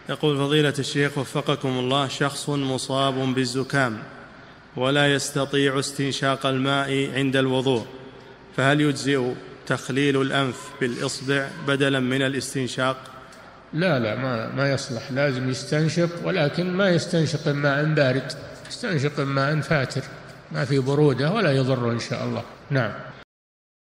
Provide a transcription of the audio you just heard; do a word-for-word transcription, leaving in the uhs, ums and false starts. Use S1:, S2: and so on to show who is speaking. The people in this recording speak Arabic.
S1: يقول فضيلة الشيخ وفقكم الله، شخص مصاب بالزكام ولا يستطيع استنشاق الماء عند الوضوء، فهل يجزئ تخليل الأنف بالإصبع بدلا من الاستنشاق؟
S2: لا لا ما, ما يصلح، لازم يستنشق، ولكن ما يستنشق ماء بارد، يستنشق ماء فاتر ما في برودة ولا يضر إن شاء الله. نعم.